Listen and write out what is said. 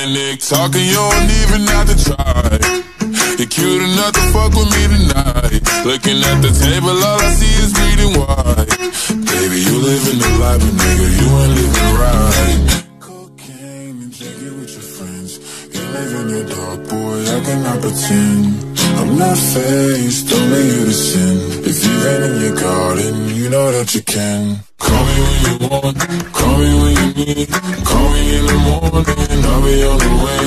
Panic talking, you don't even have to try. You're cute enough to fuck with me tonight. Looking at the table, all I see is bleeding white. Baby, you living the life, but nigga, you ain't living right. Cocaine and drinking with your friends. You live in the dark, boy, I cannot pretend. I'm not faced, only you to sin. If you ain't in your garden, you know that you can. Call me when you want, call me when you need. Call me in the morning, I'll be on the way.